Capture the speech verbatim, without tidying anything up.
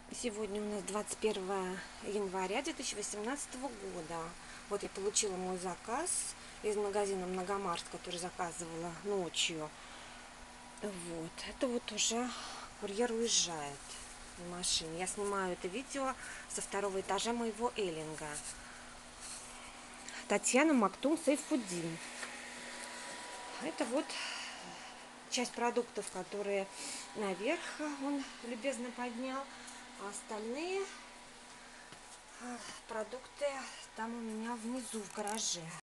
Сегодня у нас двадцать первое января две тысячи восемнадцатого года. Вот я получила мой заказ из магазина Многомарс, который заказывала ночью. Вот, это вот уже курьер уезжает на машине. Я снимаю это видео со второго этажа моего эллинга. Татьяна Мактум Сайфуддин. Это вот часть продуктов, которые наверх он любезно поднял. А остальные продукты там у меня внизу в гараже.